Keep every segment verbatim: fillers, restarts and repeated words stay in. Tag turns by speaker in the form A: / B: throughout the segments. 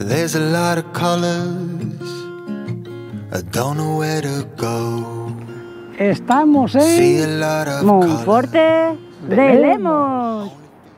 A: There's a lot of colors, I don't know where to go.
B: Estamos en
C: Monforte de Lemos.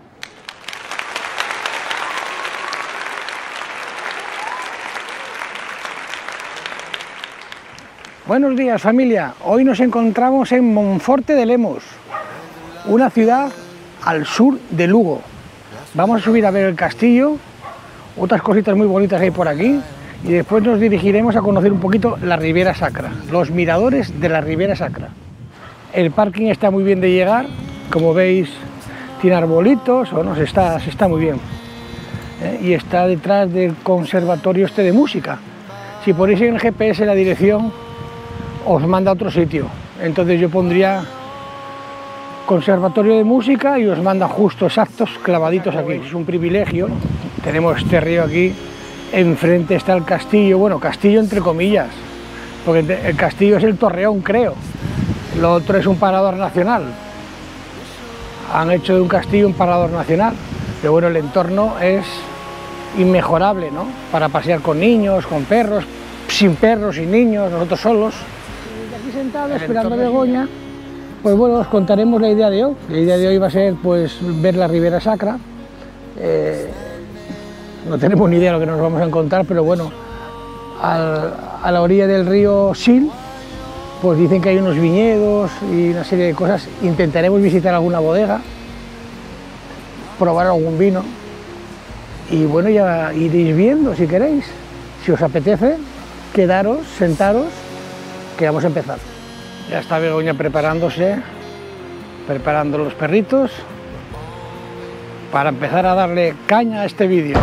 B: Buenos días, familia. Hoy nos encontramos en Monforte de Lemos, una ciudad al sur de Lugo. Vamos a subir a ver el castillo, otras cositas muy bonitas hay por aquí, y después nos dirigiremos a conocer un poquito la Ribera Sacra, los miradores de la Ribera Sacra. El parking está muy bien de llegar, como veis tiene arbolitos, bueno, se está, se está muy bien. ¿Eh? Y está detrás del conservatorio este de música. Si ponéis en el G P S la dirección, os manda a otro sitio. Entonces yo pondría conservatorio de música y os manda justo exactos clavaditos aquí. Es un privilegio. Tenemos este río aquí, enfrente está el castillo, bueno, castillo entre comillas, porque el castillo es el Torreón, creo. Lo otro es un parador nacional. Han hecho de un castillo un parador nacional, pero bueno, el entorno es inmejorable, ¿no? Para pasear con niños, con perros, sin perros, sin niños, nosotros solos. Aquí sentado esperando a Begoña, pues bueno, os contaremos la idea de hoy. La idea de hoy va a ser pues ver la Ribera Sacra. Eh, no tenemos ni idea de lo que nos vamos a encontrar, pero bueno, al, a la orilla del río Sil, pues dicen que hay unos viñedos y una serie de cosas. Intentaremos visitar alguna bodega, probar algún vino y bueno, ya iréis viendo si queréis. Si os apetece, quedaros, sentaros, que vamos a empezar. Ya está Begoña preparándose, preparando los perritos para empezar a darle caña a este vídeo.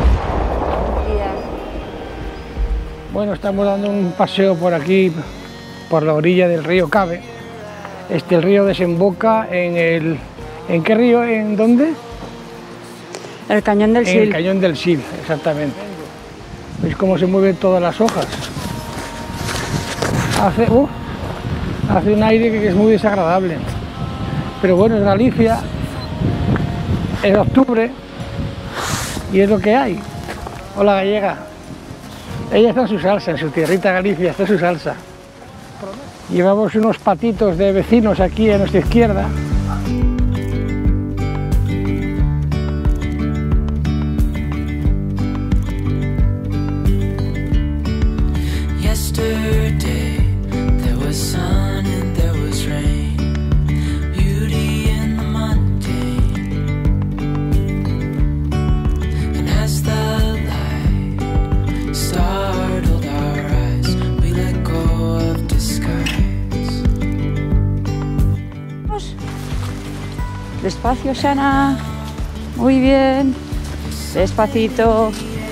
B: Bueno, estamos dando un paseo por aquí, por la orilla del río Cave. Este el río desemboca en el... ¿En qué río? ¿En dónde?
C: El Cañón del Sil.
B: En el Cañón del Sil, exactamente. ¿Veis cómo se mueven todas las hojas? Hace, uh, hace un aire que es muy desagradable. Pero bueno, es Galicia, es octubre y es lo que hay. Hola, gallega. Ella está en su salsa, en su tierrita Galicia, está en su salsa. Llevamos unos patitos de vecinos aquí a nuestra izquierda.
C: Despacio, Shana. Muy bien. Despacito.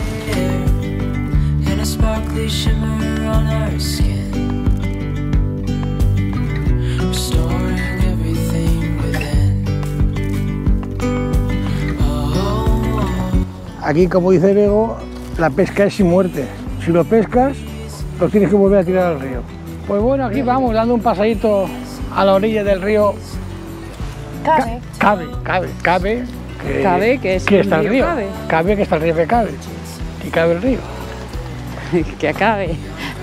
B: Aquí, como dice Bego, la pesca es sin muerte. Si lo pescas, lo tienes que volver a tirar al río. Pues bueno, aquí vamos dando un pasadito a la orilla del río
C: Cave.
B: Cave, Cave, Cave, que,
C: Cave, que es
B: que
C: el
B: está el
C: río
B: río.
C: Cave.
B: Cave, que está el río que cabe. Y cabe el río.
C: Que acabe.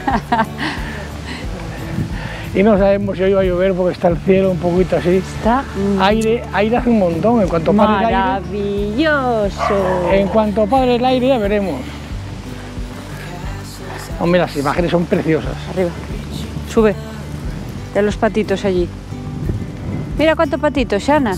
B: Y no sabemos si hoy va a llover porque está el cielo un poquito así.
C: Está
B: Aire, aire hace un montón. En cuanto pare el aire,
C: maravilloso.
B: en cuanto pare el aire ya veremos. Hombre, las imágenes son preciosas.
C: Arriba. Sube. De los patitos allí. Mira cuántos patitos, Shana.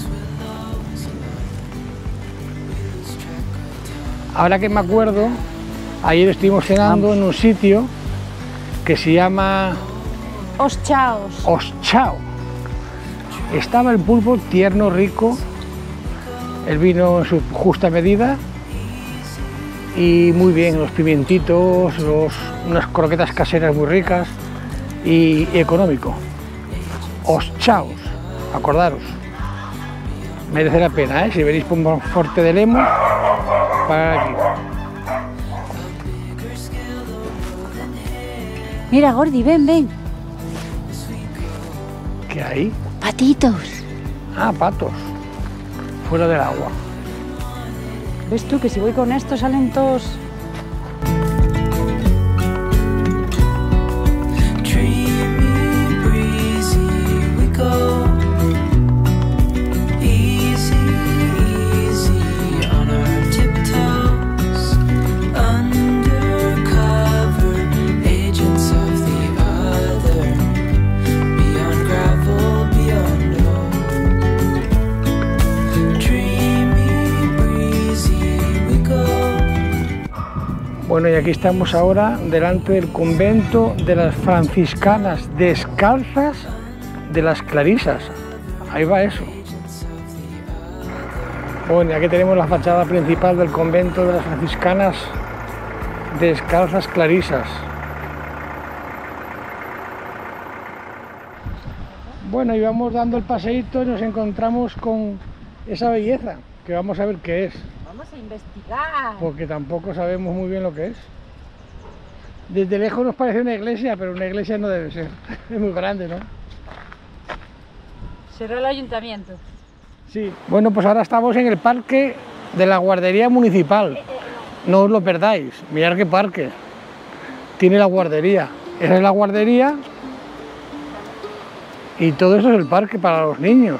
B: Ahora que me acuerdo, ayer estuvimos cenando Vamos. en un sitio que se llama
C: Os Chaos.
B: Os Chao. Estaba el pulpo tierno, rico, el vino en su justa medida y muy bien, los pimientitos, los, unas croquetas caseras muy ricas y, y económico. Os Chaos. Acordaros, merece la pena, ¿eh? Si venís por Monforte de Lemos, para aquí.
C: Mira, Gordi, ven, ven.
B: ¿Qué hay?
C: Patitos.
B: Ah, patos. Fuera del agua.
C: ¿Ves tú que si voy con esto salen todos?
B: Bueno, y aquí estamos ahora delante del convento de las franciscanas descalzas de las Clarisas. Ahí va eso. Bueno, y aquí tenemos la fachada principal del convento de las franciscanas descalzas Clarisas. Bueno, y vamos dando el paseíto y nos encontramos con esa belleza, que vamos a ver qué es.
C: Vamos a investigar.
B: Porque tampoco sabemos muy bien lo que es. Desde lejos nos parece una iglesia, pero una iglesia no debe ser. Es muy grande, ¿no?
C: Será el ayuntamiento.
B: Sí. Bueno, pues ahora estamos en el parque de la guardería municipal. No os lo perdáis. Mirad qué parque tiene la guardería. Esa es la guardería y todo eso es el parque para los niños.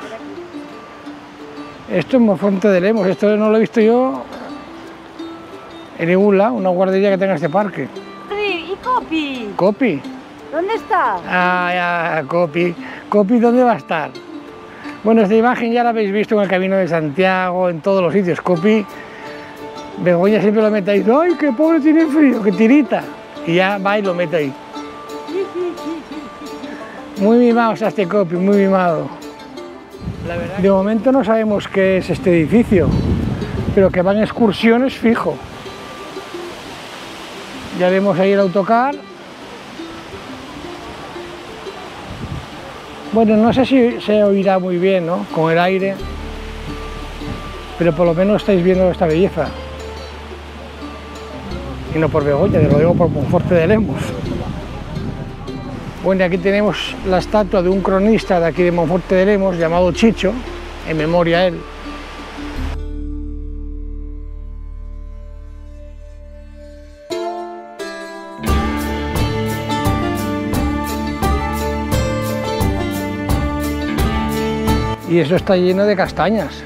B: Esto es Monforte de Lemos. Esto no lo he visto yo en ningún lado, una guardería que tenga este parque.
C: ¿Y Copi?
B: ¿Copi?
C: ¿Dónde está?
B: Ah, ya, Copi. Copi, ¿dónde va a estar? Bueno, esta imagen ya la habéis visto en el Camino de Santiago, en todos los sitios. Copi, Begoña siempre lo mete ahí. ¡Ay, qué pobre, tiene frío, qué tirita! Y ya va y lo mete ahí. Muy mimado está este Copi, muy mimado. La verdad, de momento no sabemos qué es este edificio, pero que van excursiones fijo. Ya vemos ahí el autocar. Bueno, no sé si se oirá muy bien, ¿no?, con el aire, pero por lo menos estáis viendo esta belleza. Y no por Begoña, te lo digo por Monforte de Lemos. Bueno, y aquí tenemos la estatua de un cronista de aquí de Monforte de Lemos llamado Chicho, en memoria a él. Y eso está lleno de castañas.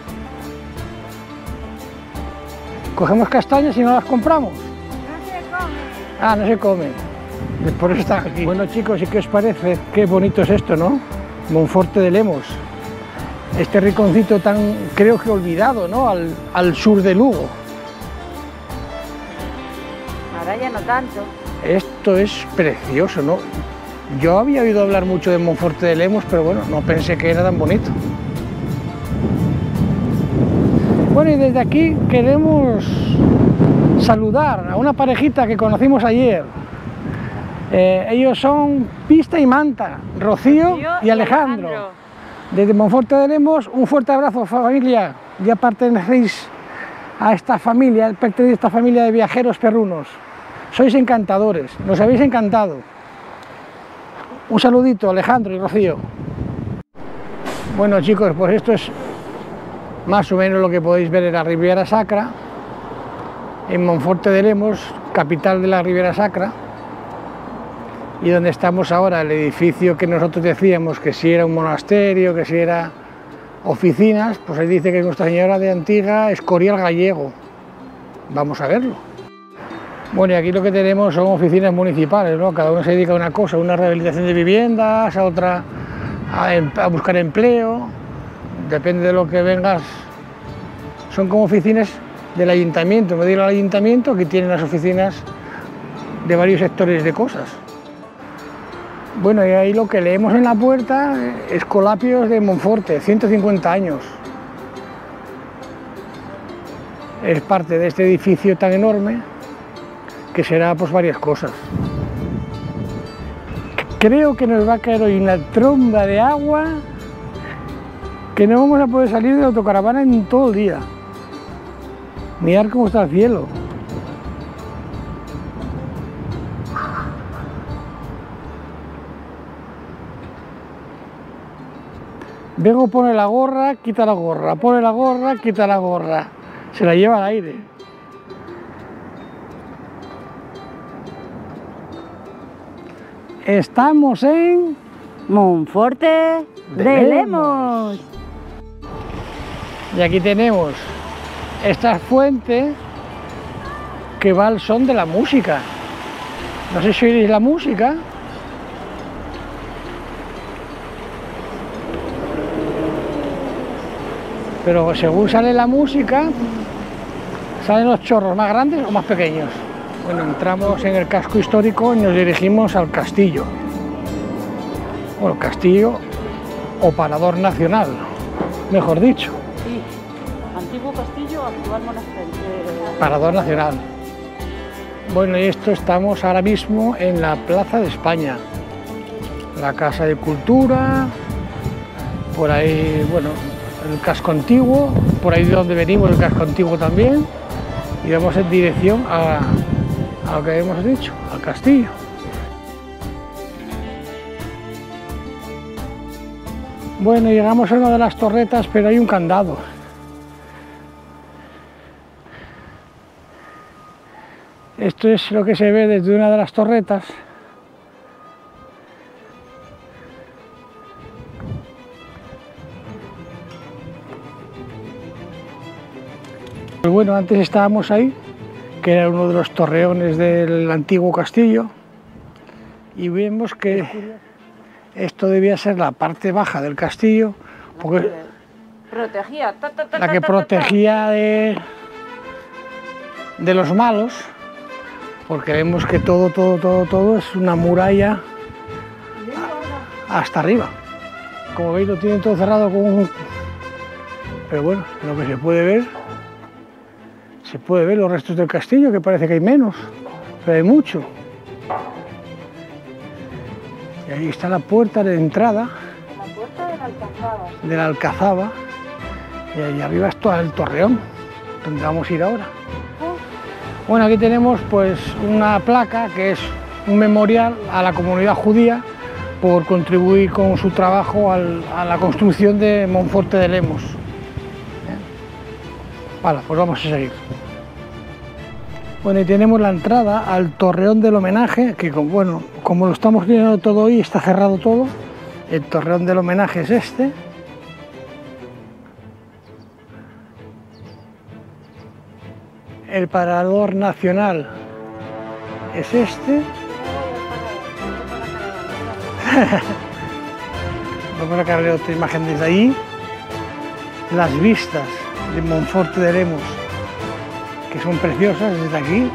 B: Cogemos castañas y no las compramos.
C: No se come.
B: Ah, no se comen. Por eso están aquí. Bueno, chicos, ¿y qué os parece? Qué bonito es esto, ¿no? Monforte de Lemos. Este rinconcito tan, creo que olvidado, ¿no?, al, al sur de Lugo.
C: Ahora ya no tanto.
B: Esto es precioso, ¿no? Yo había oído hablar mucho de Monforte de Lemos, pero bueno, no pensé que era tan bonito. Bueno, y desde aquí queremos saludar a una parejita que conocimos ayer. Eh, ellos son Pista y Manta, Rocío,
C: Rocío
B: y, Alejandro. y Alejandro. Desde Monforte de Lemos, un fuerte abrazo, familia. Ya pertenecéis a esta familia, pertenecéis a esta familia de viajeros perrunos. Sois encantadores, nos habéis encantado. Un saludito, Alejandro y Rocío. Bueno, chicos, pues esto es más o menos lo que podéis ver en la Riviera Sacra, en Monforte de Lemos, capital de la Riviera Sacra, y donde estamos ahora, el edificio que nosotros decíamos que si era un monasterio, que si era oficinas, pues ahí dice que es Nuestra Señora de Antiga, Escorial Gallego. Vamos a verlo. Bueno, y aquí lo que tenemos son oficinas municipales, ¿no? Cada uno se dedica a una cosa, una rehabilitación de viviendas, a otra a, a buscar empleo, depende de lo que vengas. Son como oficinas del ayuntamiento, me digo al ayuntamiento que tienen las oficinas de varios sectores de cosas. Bueno, y ahí lo que leemos en la puerta, Escolapios de Monforte, ciento cincuenta años. Es parte de este edificio tan enorme que será pues varias cosas. Creo que nos va a caer hoy una tromba de agua que no vamos a poder salir de la autocaravana en todo el día. Mirad cómo está el cielo. Bego pone la gorra, quita la gorra, pone la gorra, quita la gorra. Se la lleva al aire. Estamos en
C: Monforte de, de Lemos.
B: Y aquí tenemos esta fuente que va al son de la música. No sé si oiréis la música. Pero según sale la música, salen los chorros más grandes o más pequeños. Bueno, entramos en el casco histórico y nos dirigimos al castillo. Bueno, castillo o parador nacional, mejor dicho.
C: Sí, antiguo castillo, actual monasterio.
B: Parador nacional. Bueno, y esto estamos ahora mismo en la Plaza de España. La Casa de Cultura, por ahí, bueno, el casco antiguo, por ahí de donde venimos el casco antiguo también. Y vamos en dirección a, a lo que hemos dicho, al castillo. Bueno, llegamos a una de las torretas, pero hay un candado. Esto es lo que se ve desde una de las torretas. Pues bueno, antes estábamos ahí, que era uno de los torreones del antiguo castillo, y vemos que esto debía ser la parte baja del castillo, porque
C: protegía, ta, ta, ta,
B: la
C: ta,
B: que
C: ta, ta,
B: protegía de, de los malos, porque vemos que todo, todo, todo, todo es una muralla hasta arriba. Como veis, lo tienen todo cerrado con un... Pero bueno, lo que se puede ver, se puede ver los restos del castillo, que parece que hay menos, pero hay mucho. Y ahí está la puerta de entrada
C: La puerta de la alcazaba.
B: de la alcazaba, y ahí arriba está el torreón, donde vamos a ir ahora. Bueno, aquí tenemos pues una placa que es un memorial a la comunidad judía por contribuir con su trabajo al, a la construcción de Monforte de Lemos. Bien. Vale, pues vamos a seguir. Bueno, y tenemos la entrada al torreón del homenaje, que bueno, como lo estamos viendo todo hoy, está cerrado todo. El torreón del homenaje es este. El parador nacional es este. Vamos a cargar otra imagen desde ahí. Las vistas de Monforte de Lemos, que son preciosas desde aquí.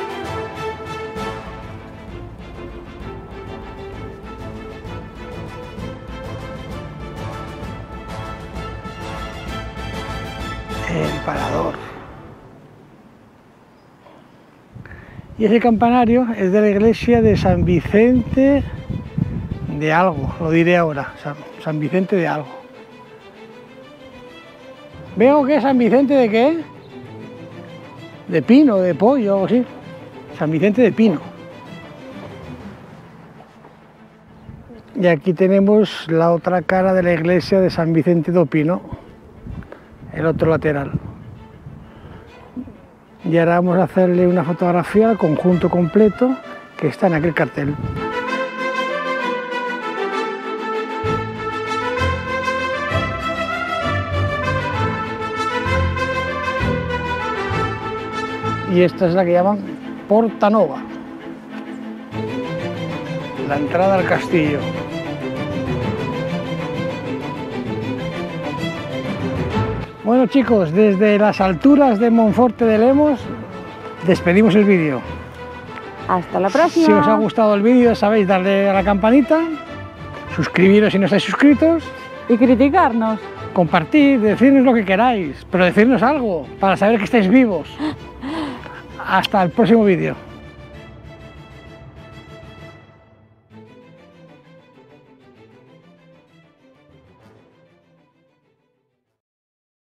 B: El parador. Y ese campanario es de la iglesia de San Vicente de algo, lo diré ahora, San, San Vicente de algo. Veo que es San Vicente de qué? De pino, de pollo, algo así. San Vicente de Pino. Y aquí tenemos la otra cara de la iglesia de San Vicente do Pino, el otro lateral. Y ahora vamos a hacerle una fotografía al conjunto completo que está en aquel cartel. Y esta es la que llaman Porta Nova, la entrada al castillo. Bueno chicos, desde las alturas de Monforte de Lemos despedimos el vídeo.
C: Hasta la próxima.
B: Si os ha gustado el vídeo, sabéis, darle a la campanita, suscribiros si no estáis suscritos,
C: Y criticarnos.
B: compartir, decirnos lo que queráis, pero decirnos algo para saber que estáis vivos. Hasta el próximo vídeo.